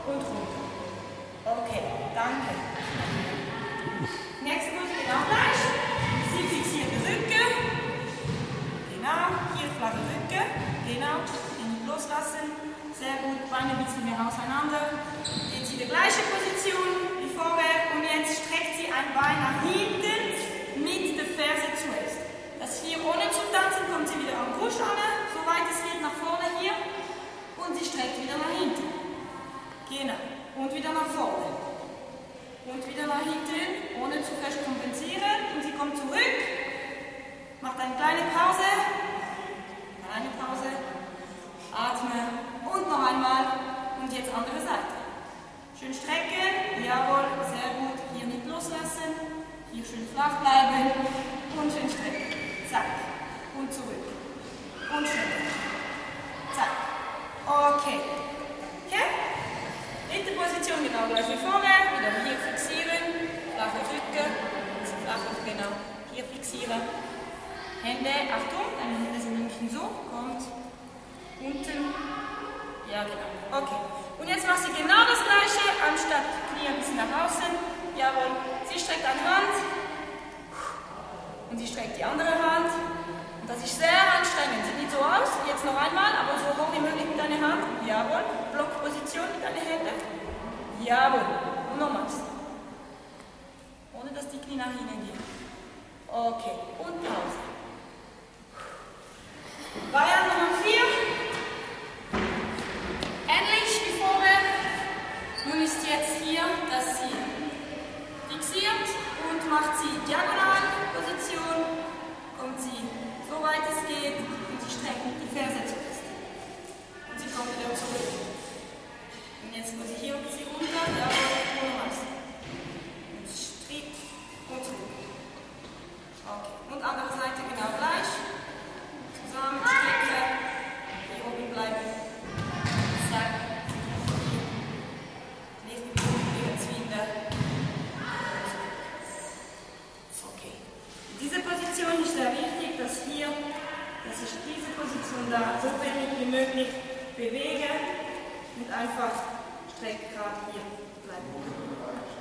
und runter. Okay, danke. Nächste Pose genau gleich. Sie fixiert den Rücken. Genau, hier flache Rücken. Genau, nicht loslassen. Sehr gut, Beine ein bisschen mehr auseinander. Jetzt in die gleiche Position wie vorher und jetzt streckt sie ein Bein nach hinten mit der Ferse zuerst. Das hier ohne zu tanzen kommt sie wieder am Brust an, so weit es geht nach vorne hier und sie streckt wieder nach hinten. Genau, und wieder nach vorne. Und wieder nach hinten, ohne zu fest kompensieren und sie kommt zurück, macht eine kleine Pause, atme. Und noch einmal. Und jetzt andere Seite. Schön strecken. Jawohl, sehr gut. Hier nicht loslassen. Hier schön flach bleiben. Und schön strecken. Zack. Und zurück. Und strecken. Zack. Okay. Okay? Dritte Position genau gleich wie vorher. Wieder hier fixieren. Flache Rücken. Flache, genau. Hier fixieren. Hände, Achtung, deine Hände sind nämlich so. Kommt. Unten. Ja, genau. Okay. Und jetzt macht sie genau das gleiche, anstatt Knie ein bisschen nach außen. Jawohl. Sie streckt eine Hand. Und sie streckt die andere Hand. Und das ist sehr anstrengend. Sieht nicht so aus. Jetzt noch einmal, aber so hoch wie möglich mit deiner Hand. Jawohl. Blockposition mit deinen Händen. Jawohl. Und nochmals. Ohne dass die Knie nach innen gehen. Okay. Und Pause. Variante Nummer 4. Ähnlich wie vorher. Nun ist jetzt hier, dass sie fixiert und macht sie Diagonalposition. Kommt sie so weit es geht und sie streckt die Ferse zuerst. Und sie kommt wieder zurück. Und jetzt muss ich hier ein bisschen runter, jawohl, ohne was. Und strick und zurück. Okay. Und andere Seite genau gleich. Zusammen strecken, hier oben bleiben. Zack. Nächste Punkt, jetzt wieder. Okay. Diese Position ist sehr wichtig, dass ich diese Position da so wenig wie möglich bewege und einfach streck gerade hier bleiben.